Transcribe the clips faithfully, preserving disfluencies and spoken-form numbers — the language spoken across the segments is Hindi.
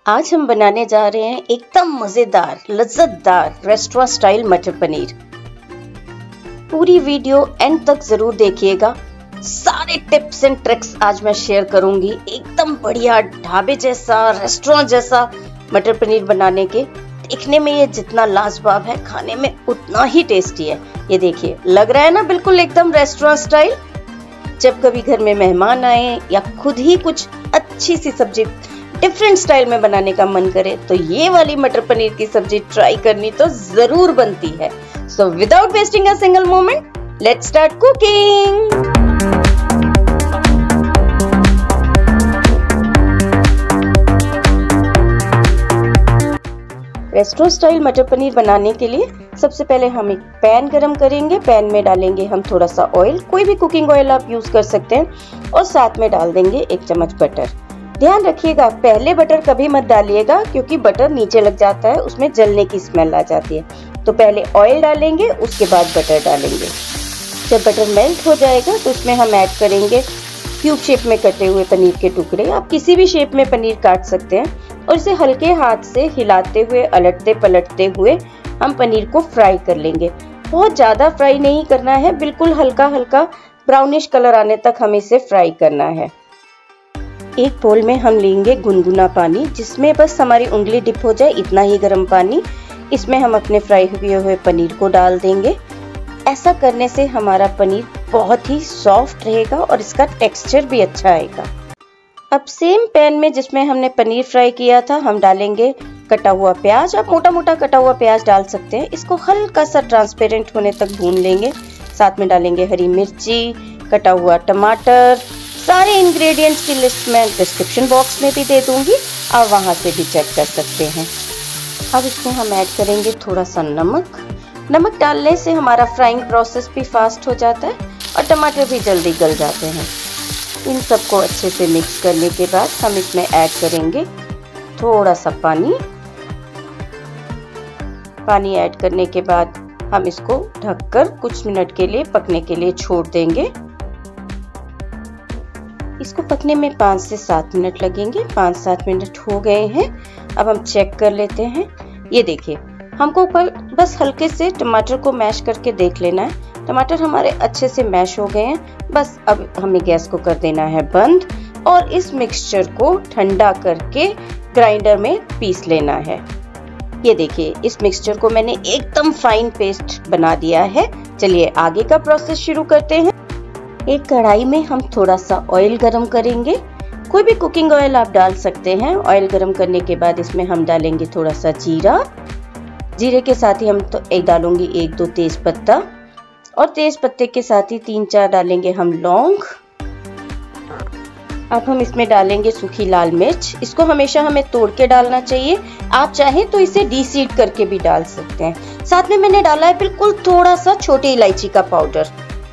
आज हम बनाने जा रहे हैं एकदम मजेदार लज्जतदार रेस्टोरेंट स्टाइल मटर पनीर। पूरी वीडियो एंड तक जरूर देखिएगा। सारे टिप्स एंड ट्रिक्स आज मैं शेयर करूंगी। एकदम बढ़िया ढाबे जैसा रेस्टोरेंट जैसा मटर पनीर बनाने के। देखने में ये जितना लाजवाब है, खाने में उतना ही टेस्टी है। ये देखिए, लग रहा है ना बिल्कुल एकदम रेस्टोरेंट स्टाइल। जब कभी घर में मेहमान आए या खुद ही कुछ अच्छी सी सब्जी डिफरेंट स्टाइल में बनाने का मन करे तो ये वाली मटर पनीर की सब्जी ट्राई करनी तो जरूर बनती है। So without wasting a single moment, let's start cooking. Restaurant style matar paneer बनाने के लिए सबसे पहले हम एक पैन गरम करेंगे। पैन में डालेंगे हम थोड़ा सा ऑयल, कोई भी कुकिंग ऑयल आप यूज कर सकते हैं, और साथ में डाल देंगे एक चम्मच बटर। ध्यान रखिएगा, पहले बटर कभी मत डालिएगा क्योंकि बटर नीचे लग जाता है, उसमें जलने की स्मेल आ जाती है। तो पहले ऑयल डालेंगे, उसके बाद बटर डालेंगे। जब बटर मेल्ट हो जाएगा तो उसमें हम ऐड करेंगे क्यूब शेप में कटे हुए पनीर के टुकड़े। आप किसी भी शेप में पनीर काट सकते हैं और इसे हल्के हाथ से हिलाते हुए, अलटते पलटते हुए हम पनीर को फ्राई कर लेंगे। बहुत ज्यादा फ्राई नहीं करना है, बिल्कुल हल्का हल्का ब्राउनिश कलर आने तक हमें इसे फ्राई करना है। एक बोल में हम लेंगे गुनगुना पानी, जिसमें बस हमारी उंगली डिप हो जाए इतना ही गर्म पानी। इसमें हम अपने फ्राई हुए हुए पनीर को डाल देंगे। ऐसा करने से हमारा पनीर बहुत ही सॉफ्ट रहेगा और इसका टेक्सचर भी अच्छा आएगा। अब सेम पैन में जिसमें हमने पनीर फ्राई किया था, हम डालेंगे कटा हुआ प्याज। आप मोटा मोटा कटा हुआ प्याज डाल सकते हैं। इसको हल्का सा ट्रांसपेरेंट होने तक भून लेंगे। साथ में डालेंगे हरी मिर्ची, कटा हुआ टमाटर। सारे इंग्रेडिएंट्स की लिस्ट मैं डिस्क्रिप्शन बॉक्स में भी दे दूंगी, आप वहां से भी चेक कर सकते हैं। अब इसमें हम ऐड करेंगे थोड़ा सा नमक। नमक डालने से हमारा फ्राइंग प्रोसेस भी फास्ट हो जाता है और टमाटर भी जल्दी गल जाते हैं। इन सबको अच्छे से मिक्स करने के बाद हम इसमें ऐड करेंगे थोड़ा सा पानी। पानी ऐड करने के बाद हम इसको ढककर कुछ मिनट के लिए पकने के लिए छोड़ देंगे। इसको पकने में पाँच से सात मिनट लगेंगे। पाँच सात मिनट हो गए हैं। अब हम चेक कर लेते हैं। ये देखिए, हमको बस हल्के से टमाटर को मैश करके देख लेना है। टमाटर हमारे अच्छे से मैश हो गए हैं। बस अब हमें गैस को कर देना है बंद और इस मिक्सचर को ठंडा करके ग्राइंडर में पीस लेना है। ये देखिए, इस मिक्सचर को मैंने एकदम फाइन पेस्ट बना दिया है। चलिए आगे का प्रोसेस शुरू करते हैं। एक कढ़ाई में हम थोड़ा सा ऑयल गरम करेंगे। कोई भी कुकिंग ऑयल आप डाल सकते हैं। ऑयल गरम करने के बाद इसमें हम डालेंगे थोड़ा सा जीरा। जीरे के साथ ही हम तो एक डालूंगी एक दो तेज पत्ता, और तेज पत्ते के साथ ही तीन चार डालेंगे हम लौंग। अब हम इसमें डालेंगे सूखी लाल मिर्च। इसको हमेशा हमें तोड़ के डालना चाहिए। आप चाहें तो इसे डीसीड करके भी डाल सकते हैं। साथ में मैंने डाला है बिल्कुल थोड़ा सा छोटी इलायची का पाउडर।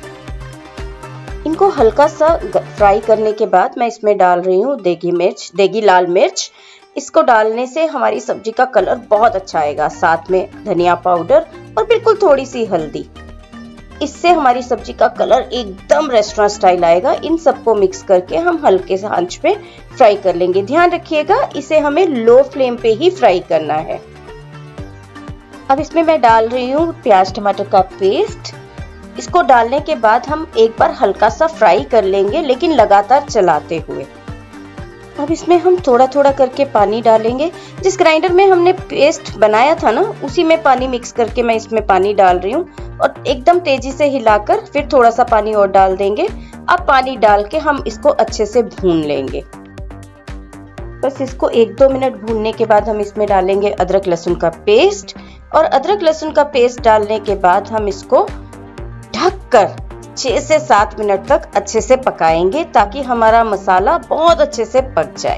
इनको हल्का सा फ्राई करने के बाद मैं इसमें डाल रही हूँ देगी मिर्च, देगी लाल मिर्च। इसको डालने से हमारी सब्जी का कलर बहुत अच्छा आएगा। साथ में धनिया पाउडर और बिल्कुल थोड़ी सी हल्दी। इससे हमारी सब्जी का कलर एकदम रेस्टोरेंट स्टाइल आएगा। इन सबको मिक्स करके हम हल्के से आंच पे फ्राई कर लेंगे। ध्यान रखिएगा, इसे हमें लो फ्लेम पे ही फ्राई करना है। अब इसमें मैं डाल रही हूँ प्याज टमाटर का पेस्ट। इसको डालने के बाद हम एक बार हल्का सा फ्राई कर लेंगे, लेकिन लगातार चलाते हुए। अब इसमें हम थोड़ा थोड़ा करके पानी डालेंगे। जिस ग्राइंडर में हमने पेस्ट बनाया था ना, उसी में पानी मिक्स करके मैं इसमें पानी डाल रही हूँ और एकदम तेजी से हिलाकर फिर थोड़ा सा पानी और डाल देंगे। अब पानी डाल के हम इसको अच्छे से भून लेंगे। बस इसको एक दो मिनट भूनने के बाद हम इसमें डालेंगे अदरक लहसुन का पेस्ट, और अदरक लहसुन का पेस्ट डालने के बाद हम इसको ढककर छह से सात मिनट तक अच्छे से पकाएंगे ताकि हमारा मसाला बहुत अच्छे से पक जाए।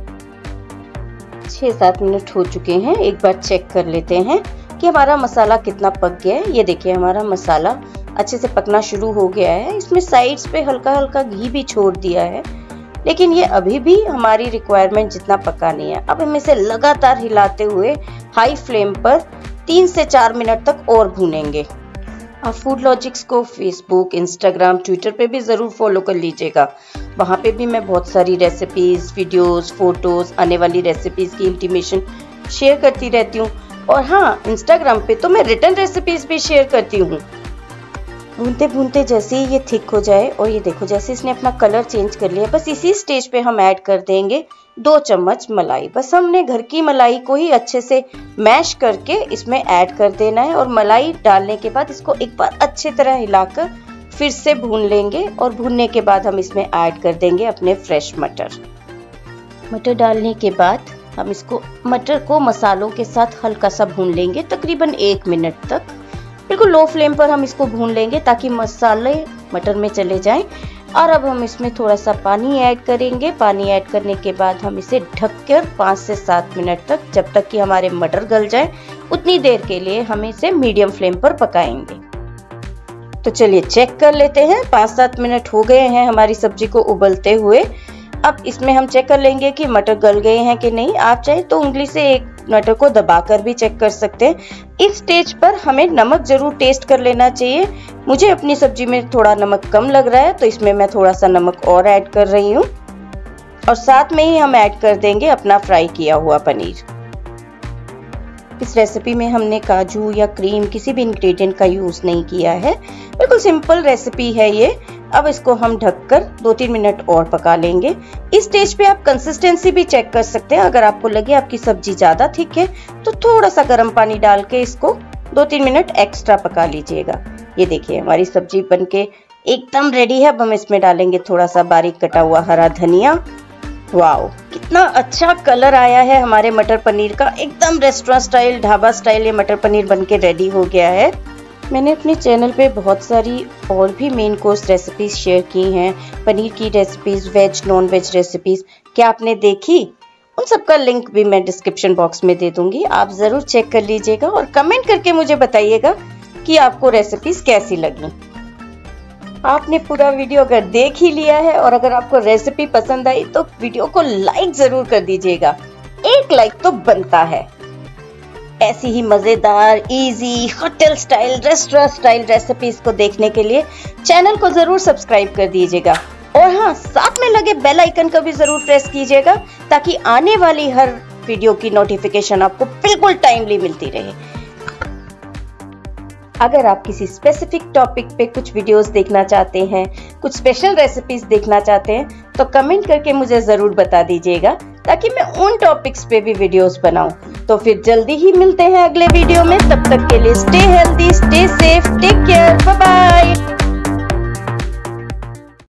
छह सात मिनट हो चुके हैं। एक बार चेक कर लेते हैं कि हमारा मसाला कितना पक गया है। ये देखिए, हमारा मसाला अच्छे से पकना शुरू हो गया है। इसमें साइड्स पे हल्का हल्का घी भी छोड़ दिया है, लेकिन ये अभी भी हमारी रिक्वायरमेंट जितना पका नहीं है। अब हम इसे लगातार हिलाते हुए हाई फ्लेम पर तीन से चार मिनट तक और भूनेंगे। आप फूड लॉजिक्स को फेसबुक, इंस्टाग्राम, ट्विटर पे भी ज़रूर फॉलो कर लीजिएगा। वहाँ पे भी मैं बहुत सारी रेसिपीज़, वीडियोस, फोटोज़, आने वाली रेसिपीज़ की इंटीमेशन शेयर करती रहती हूँ। और हाँ, इंस्टाग्राम पे तो मैं रिटर्न रेसिपीज़ भी शेयर करती हूँ। भूनते भूनते जैसे ही ये थिक हो जाए, और ये देखो जैसे इसने अपना कलर चेंज कर लिया, बस इसी स्टेज पे हम ऐड कर देंगे दो चम्मच मलाई। बस हमने घर की मलाई को ही अच्छे से मैश करके इसमें ऐड कर देना है, और मलाई डालने के बाद इसको एक बार अच्छी तरह हिलाकर फिर से भून लेंगे। और भूनने के बाद हम इसमें ऐड कर देंगे अपने फ्रेश मटर। मटर डालने के बाद हम इसको मटर को मसालों के साथ हल्का सा भून लेंगे, तकरीबन एक मिनट तक। बिल्कुल लो फ्लेम पर हम इसको भून लेंगे ताकि मसाले मटर में चले जाएं। और अब हम इसमें थोड़ा सा पानी ऐड करेंगे। पानी ऐड करने के बाद हम इसे ढककर पाँच से सात मिनट तक, जब तक कि हमारे मटर गल जाए, उतनी देर के लिए हम इसे मीडियम फ्लेम पर पकाएंगे। तो चलिए चेक कर लेते हैं। पाँच सात मिनट हो गए हैं हमारी सब्जी को उबलते हुए। अब इसमें हम चेक कर लेंगे कि मटर गल गए हैं कि नहीं। आप चाहे तो उंगली से एक मटर को दबाकर भी चेक कर सकते हैं। इस स्टेज पर हमें नमक जरूर टेस्ट कर लेना चाहिए। मुझे अपनी सब्जी में थोड़ा नमक कम लग रहा है, तो इसमें मैं थोड़ा सा नमक और ऐड कर रही हूँ। और साथ में ही हम ऐड कर देंगे अपना फ्राई किया हुआ पनीर। इस रेसिपी में हमने काजू या क्रीम किसी भी इंग्रेडिएंट का यूज नहीं किया है, बिल्कुल सिंपल रेसिपी है ये। अब इसको हम ढककर दो तीन मिनट और पका लेंगे। इस स्टेज पे आप कंसिस्टेंसी भी चेक कर सकते हैं। अगर आपको लगे आपकी सब्जी ज्यादा थिक है तो थोड़ा सा गर्म पानी डाल के इसको दो तीन मिनट एक्स्ट्रा पका लीजिएगा। ये देखिए हमारी सब्जी बनके एकदम रेडी है। अब हम इसमें डालेंगे थोड़ा सा बारीक कटा हुआ हरा धनिया। वाओ, कितना अच्छा कलर आया है हमारे मटर पनीर का। एकदम रेस्टोरेंट स्टाइल, ढाबा स्टाइल ये मटर पनीर बनके रेडी हो गया है। मैंने अपने चैनल पे बहुत सारी और भी मेन कोर्स रेसिपीज शेयर की हैं, पनीर की recipes, veg non veg recipes. क्या आपने देखी? उन सब का लिंक भी मैं डिस्क्रिप्शन बॉक्स में दे दूंगी, आप जरूर चेक कर लीजिएगा और कमेंट करके मुझे बताइएगा कि आपको रेसिपीज कैसी लगी। आपने पूरा वीडियो अगर देख ही लिया है और अगर आपको रेसिपी पसंद आई तो वीडियो को लाइक जरूर कर दीजिएगा। एक लाइक तो बनता है। ऐसी ही मजेदार, easy, hotel style, restaurant style recipes को देखने के लिए चैनल को जरूर सब्सक्राइब कर दीजिएगा। और हाँ, साथ में लगे बेल आइकन का भी जरूर प्रेस कीजिएगा ताकि आने वाली हर वीडियो की नोटिफिकेशन आपको बिल्कुल टाइमली मिलती रहे। अगर आप किसी स्पेसिफिक टॉपिक पे कुछ वीडियोस देखना चाहते हैं, कुछ स्पेशल रेसिपीज देखना चाहते हैं, तो कमेंट करके मुझे जरूर बता दीजिएगा ताकि मैं उन टॉपिक्स पे भी वीडियोस बनाऊं। तो फिर जल्दी ही मिलते हैं अगले वीडियो में। तब तक के लिए stay healthy, stay safe, take care, bye bye.